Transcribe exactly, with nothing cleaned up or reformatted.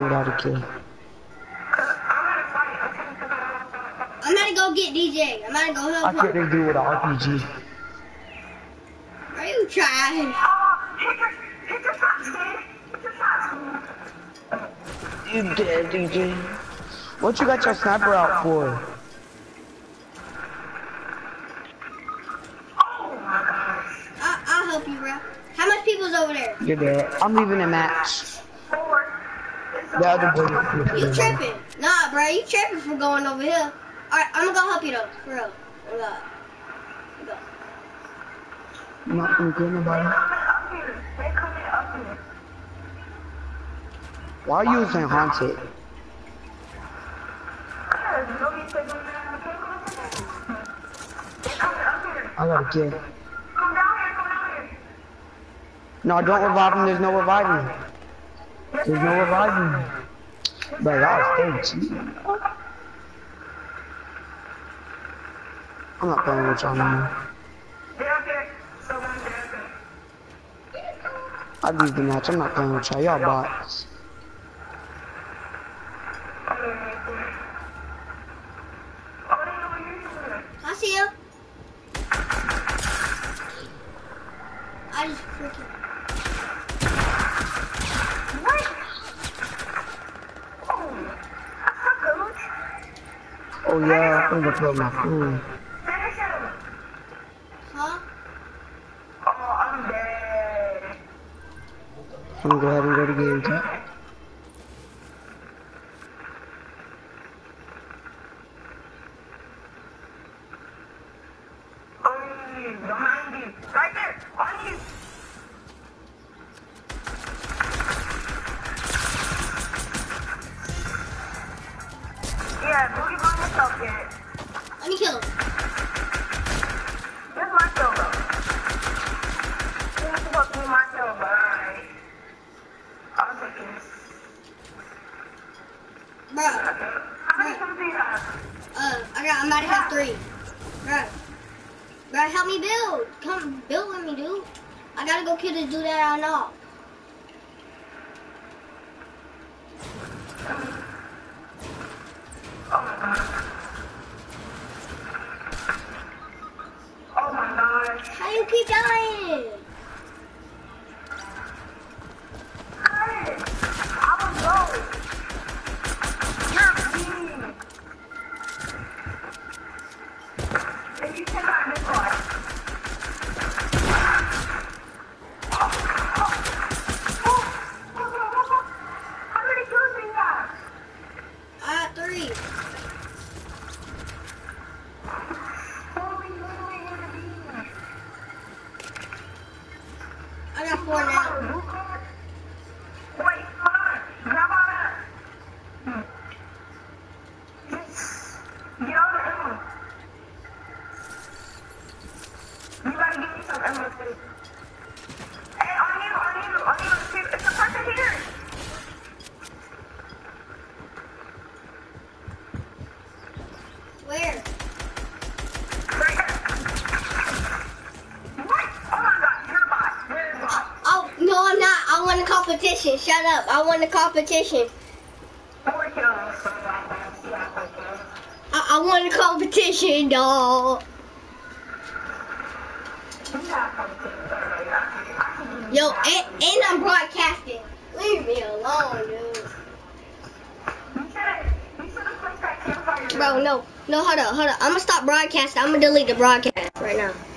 without a kill. I'm gonna go get D J. I'm gonna go help him. I couldn't do it with an R P G. Are you trying? You dead, D J. What you got your sniper out for? I I'll help you, bro. How much people's over there? You're dead. I'm leaving the match. The other boy. You tripping? Nah, bro. You tripping for going over here. Alright, I'm gonna go help you though. For real. For real. Go. I'm not gonna kill nobody. Why are you using haunted? I got a kill. No, don't revive him. There's no reviving. There's no reviving. But y'all stay cheating. I'm not playing with y'all no more. I leave the match. I'm not playing with y'all. Y'all bots. I see you. I just freaking. Oh yeah, I'm gonna throw my phone. Huh? I'm gonna go ahead and go to game time. Let me kill him. This my kill though. This is supposed to be my kill, but alright. I'll take this. Bro. How many kills do you have? Uh, I got, I might have three. Bro. Bro, help me build. Come build with me, dude. I gotta go kill this dude that I know. Oh my gosh. How you keep dying? Hey, I was low. You're mean. If you take out this one. How many kills do you have? I got three. I got four now. Wait, hold on. Grab all that. Hmm. Just get all the ammo. You gotta give me some ammo too. Hey, on you, on you, on you. It's a person here. Where? Right here. What? Oh my god, you're a bot. You're a bot. Oh, no, I'm not. I won the competition. Shut up. I won the competition. Four kills. I, I won the competition, dog. Yo, and, and I'm broadcasting. Leave me alone, dude. Bro, no. No, hold up, hold up. I'm gonna stop broadcasting. I'm gonna delete the broadcast right now.